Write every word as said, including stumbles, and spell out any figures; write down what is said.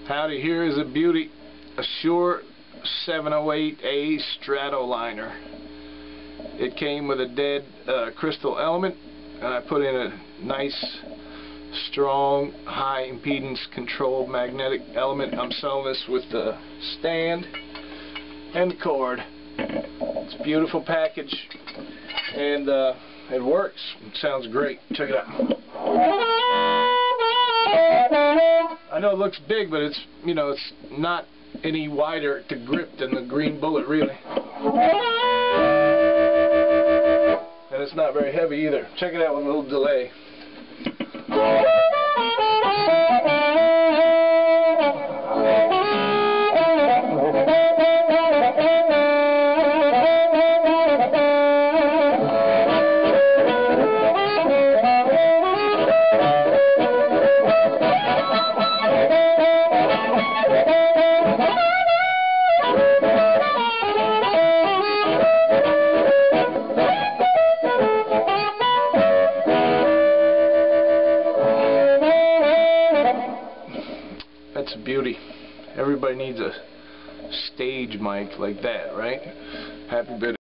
Howdy, here is a beauty, a Shure seven oh eight A Stratoliner. It came with a dead uh, crystal element, and I put in a nice, strong, high impedance controlled magnetic element. I'm selling this with the stand and the cord. It's a beautiful package, and uh, it works. It sounds great. Check it out. I know it looks big, but it's, you know, it's not any wider to grip than the Green Bullet, really. And it's not very heavy either. Check it out with a little delay. That's a beauty. Everybody needs a stage mic like that, right? Happy birthday.